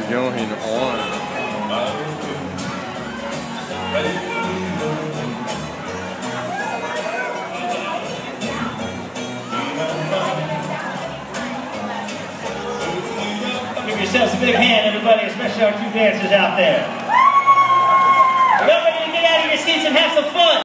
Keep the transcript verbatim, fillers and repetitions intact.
Gjorde hende ordentligt. Give yourselves a big hand, everybody, especially our two dancers out there. Remember to get out of your seats and have some fun.